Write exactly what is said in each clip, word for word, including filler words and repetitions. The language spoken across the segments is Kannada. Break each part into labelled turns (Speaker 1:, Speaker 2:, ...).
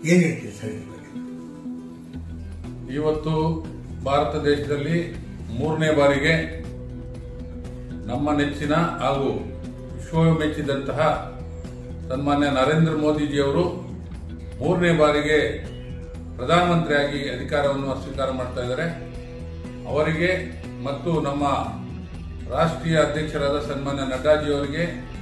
Speaker 1: ಏನ್ ಹೇಳ್ತೀರಿ ಸರ್?
Speaker 2: ಇವತ್ತು ಭಾರತ ದೇಶದಲ್ಲಿ ಮೂರನೇ ಬಾರಿಗೆ ನಮ್ಮ ನೆಚ್ಚಿನ ಹಾಗೂ ವಿಶ್ವ ಮೆಚ್ಚಿದಂತಹ ಸನ್ಮಾನ್ಯ ನರೇಂದ್ರ ಮೋದಿಜಿಯವರು ಮೂರನೇ ಬಾರಿಗೆ ಪ್ರಧಾನಮಂತ್ರಿಯಾಗಿ ಅಧಿಕಾರವನ್ನು ಸ್ವೀಕಾರ ಮಾಡ್ತಾ ಇದ್ದಾರೆ. ಅವರಿಗೆ ಮತ್ತು ನಮ್ಮ ರಾಷ್ಟ್ರೀಯ ಅಧ್ಯಕ್ಷರಾದ ಸನ್ಮಾನ್ಯ ನಡ್ಡಾಜಿಯವರಿಗೆ,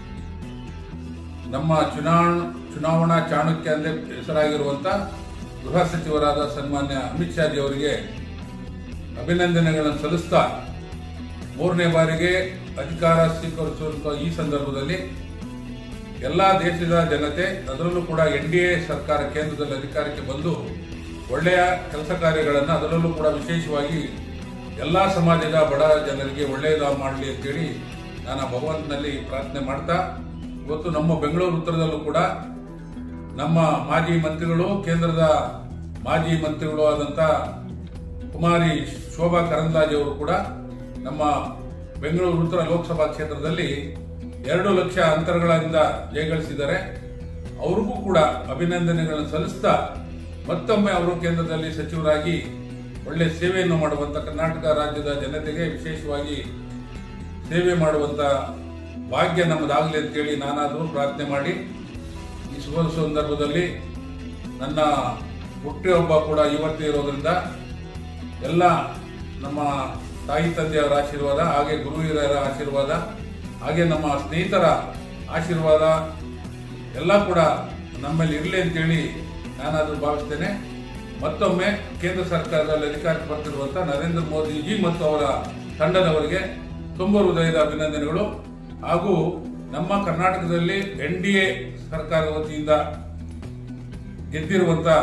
Speaker 2: ನಮ್ಮ ಚುನಾವಣಾ ಚುನಾವಣಾ ಚಾಣಕ್ಯ ಎಂದೇ ಹೆಸರಾಗಿರುವಂತಹ ಗೃಹ ಸಚಿವರಾದ ಸನ್ಮಾನ್ಯ ಅಮಿತ್ ಶಾ ಜಿ ಅವರಿಗೆ ಅಭಿನಂದನೆಗಳನ್ನು ಸಲ್ಲಿಸ್ತಾ, ಮೂರನೇ ಬಾರಿಗೆ ಅಧಿಕಾರ ಸ್ವೀಕರಿಸುವಂತಹ ಈ ಸಂದರ್ಭದಲ್ಲಿ ಎಲ್ಲಾ ದೇಶದ ಜನತೆ, ಅದರಲ್ಲೂ ಕೂಡ ಎನ್ ಡಿ ಎ ಸರ್ಕಾರ ಕೇಂದ್ರದಲ್ಲಿ ಅಧಿಕಾರಕ್ಕೆ ಬಂದು ಒಳ್ಳೆಯ ಕೆಲಸ ಕಾರ್ಯಗಳನ್ನು, ಅದರಲ್ಲೂ ಕೂಡ ವಿಶೇಷವಾಗಿ ಎಲ್ಲಾ ಸಮಾಜದ ಬಡ ಜನರಿಗೆ ಒಳ್ಳೆಯದ ಮಾಡಲಿ ಅಂತೇಳಿ ನಾನು ಭಗವಂತನಲ್ಲಿ ಪ್ರಾರ್ಥನೆ ಮಾಡ್ತಾ, ಇವತ್ತು ನಮ್ಮ ಬೆಂಗಳೂರು ಉತ್ತರದಲ್ಲೂ ಕೂಡ ನಮ್ಮ ಮಾಜಿ ಮಂತ್ರಿಗಳು, ಕೇಂದ್ರದ ಮಾಜಿ ಮಂತ್ರಿಗಳು ಆದಂತ ಕುಮಾರಿ ಶೋಭಾ ಕರಂದ್ಲಾಜೆ ಅವರು ಕೂಡ ನಮ್ಮ ಬೆಂಗಳೂರು ಉತ್ತರ ಲೋಕಸಭಾ ಕ್ಷೇತ್ರದಲ್ಲಿ ಎರಡು ಲಕ್ಷ ಅಂತರಗಳಿಂದ ಜಯಗಳಿಸಿದ್ದಾರೆ. ಅವ್ರಿಗೂ ಕೂಡ ಅಭಿನಂದನೆಗಳನ್ನು ಸಲ್ಲಿಸ್ತಾ, ಮತ್ತೊಮ್ಮೆ ಅವರು ಕೇಂದ್ರದಲ್ಲಿ ಸಚಿವರಾಗಿ ಒಳ್ಳೆ ಸೇವೆಯನ್ನು ಮಾಡುವಂತ, ಕರ್ನಾಟಕ ರಾಜ್ಯದ ಜನತೆಗೆ ವಿಶೇಷವಾಗಿ ಸೇವೆ ಮಾಡುವಂತ ಭಾಗ್ಯ ನಮ್ಮದಾಗಲಿ ಅಂತೇಳಿ ನಾನಾದರೂ ಪ್ರಾರ್ಥನೆ ಮಾಡಿ, ಈ ಶುಭ ಸಂದರ್ಭದಲ್ಲಿ ನನ್ನ ಹುಟ್ಟುಹಬ್ಬ ಕೂಡ ಇವತ್ತೇ ಇರೋದ್ರಿಂದ ಎಲ್ಲ ನಮ್ಮ ತಾಯಿ ತಂದೆಯವರ ಆಶೀರ್ವಾದ, ಹಾಗೆ ಗುರು ಹಿರಿಯರ ಆಶೀರ್ವಾದ, ಹಾಗೆ ನಮ್ಮ ಸ್ನೇಹಿತರ ಆಶೀರ್ವಾದ ಎಲ್ಲ ಕೂಡ ನಮ್ಮಲ್ಲಿ ಇರಲಿ ಅಂತೇಳಿ ನಾನಾದರೂ ಭಾವಿಸ್ತೇನೆ. ಮತ್ತೊಮ್ಮೆ ಕೇಂದ್ರ ಸರ್ಕಾರದಲ್ಲಿ ಅಧಿಕಾರಕ್ಕೆ ಬರ್ತಿರುವಂತಹ ನರೇಂದ್ರ ಮೋದಿಜಿ ಮತ್ತು ಅವರ ತಂಡದವರಿಗೆ ತುಂಬ ಹೃದಯದ ಅಭಿನಂದನೆಗಳು. ಹಾಗೂ ನಮ್ಮ ಕರ್ನಾಟಕದಲ್ಲಿ ಎನ್ ಡಿ ಎ ಸರ್ಕಾರದ ವತಿಯಿಂದ ಗೆದ್ದಿರುವಂತಹ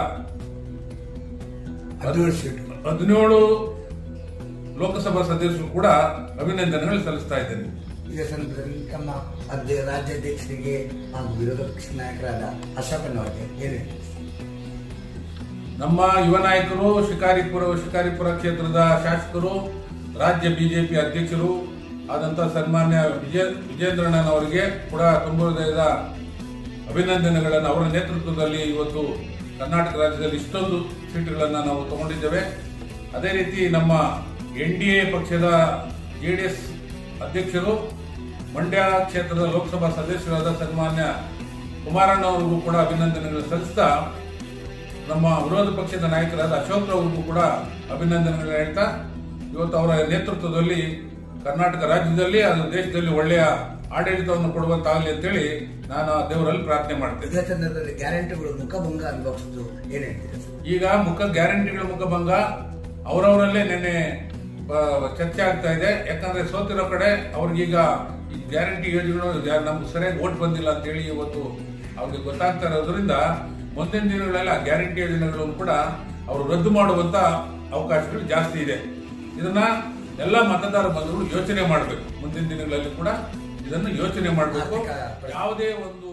Speaker 2: ಹದಿನೇಳು ಲೋಕಸಭಾ ಸದಸ್ಯರು ಕೂಡ ಅಭಿನಂದನೆಗಳು ಸಲ್ಲಿಸ್ತಾ ಇದ್ದೇನೆ.
Speaker 1: ಇದೇ ಸಂದರ್ಭದಲ್ಲಿ ತಮ್ಮ ರಾಜ್ಯಾಧ್ಯಕ್ಷರಿಗೆ ಹಾಗೂ ವಿರೋಧ ಪಕ್ಷ ನಾಯಕರಾದ ಅಶೋಕನವರಿಗೆ ಏನು ಹೇಳ್ತೀರಿ?
Speaker 2: ನಮ್ಮ ಯುವ ನಾಯಕರು, ಶಿಕಾರಿಪುರ ಶಿಕಾರಿಪುರ ಕ್ಷೇತ್ರದ ಶಾಸಕರು, ರಾಜ್ಯ ಬಿಜೆಪಿ ಅಧ್ಯಕ್ಷರು ಆದಂತಹ ಸನ್ಮಾನ್ಯ ವಿಜಯ ವಿಜೇಂದ್ರಣ್ಣನವರಿಗೆ ಕೂಡ ತುಂಬ ಹೃದಯದ ಅಭಿನಂದನೆಗಳನ್ನು. ಅವರ ನೇತೃತ್ವದಲ್ಲಿ ಇವತ್ತು ಕರ್ನಾಟಕ ರಾಜ್ಯದಲ್ಲಿ ಇಷ್ಟೊಂದು ಸೀಟುಗಳನ್ನು ನಾವು ತಗೊಂಡಿದ್ದೇವೆ. ಅದೇ ರೀತಿ ನಮ್ಮ ಎನ್ ಡಿ ಎ ಪಕ್ಷದ ಜೆಡಿಎಸ್ ಅಧ್ಯಕ್ಷರು, ಮಂಡ್ಯ ಕ್ಷೇತ್ರದ ಲೋಕಸಭಾ ಸದಸ್ಯರಾದ ಸನ್ಮಾನ್ಯ ಕುಮಾರಣ್ಣ ಅವರಿಗೂ ಕೂಡ ಅಭಿನಂದನೆಗಳನ್ನು ಸಲ್ಲಿಸ್ತಾ, ನಮ್ಮ ವಿರೋಧ ಪಕ್ಷದ ನಾಯಕರಾದ ಅಶೋಕ್ ಅವರಿಗೂ ಕೂಡ ಅಭಿನಂದನೆಗಳನ್ನು ಹೇಳ್ತಾ, ಇವತ್ತು ಅವರ ನೇತೃತ್ವದಲ್ಲಿ ಕರ್ನಾಟಕ ರಾಜ್ಯದಲ್ಲಿ ಅದು ದೇಶದಲ್ಲಿ ಒಳ್ಳೆಯ ಆಡಳಿತವನ್ನು ಕೊಡುವಂತಾಗಲಿ ಅಂತೇಳಿ ನಾನು ದೇವರಲ್ಲಿ ಪ್ರಾರ್ಥನೆ ಮಾಡ್ತೇನೆ.
Speaker 1: ಇದೇ ಸಂದರ್ಭದಲ್ಲಿ ಗ್ಯಾರಂಟಿಗಳು ಮುಖಭಂಗ ಅನುಭವಿಸಿದ್ದು ಏನು ಹೇಳ್ತೀರಿ? ಈಗ
Speaker 2: ಮುಖ ಗ್ಯಾರಂಟಿಗಳ ಮುಖಭಂಗ ಅವರವರಲ್ಲೇ ನಿನ್ನೆ ಚರ್ಚೆ ಆಗ್ತಾ ಇದೆ. ಯಾಕಂದ್ರೆ ಸೋತಿರೋ ಕಡೆ ಅವ್ರಿಗೀಗ ಈ ಗ್ಯಾರಂಟಿ ಯೋಜನೆಗಳು ನಮ್ಗೆ ಸರಿಯಾಗಿ ಓಟ್ ಬಂದಿಲ್ಲ ಅಂತೇಳಿ ಇವತ್ತು ಅವ್ರಿಗೆ ಗೊತ್ತಾಗ್ತಾ ಇರೋದ್ರಿಂದ ಮುಂದಿನ ದಿನಗಳಲ್ಲಿ ಆ ಗ್ಯಾರಂಟಿ ಯೋಜನೆಗಳನ್ನು ಕೂಡ ಅವರು ರದ್ದು ಮಾಡುವಂತ ಅವಕಾಶಗಳು ಜಾಸ್ತಿ ಇದೆ. ಇದನ್ನ ಎಲ್ಲ ಮತದಾರ ಬಂಧುಗಳು ಯೋಚನೆ ಮಾಡಬೇಕು. ಮುಂದಿನ ದಿನಗಳಲ್ಲಿ ಕೂಡ ಇದನ್ನು ಯೋಚನೆ ಮಾಡಬೇಕು. ಯಾವುದೇ ಒಂದು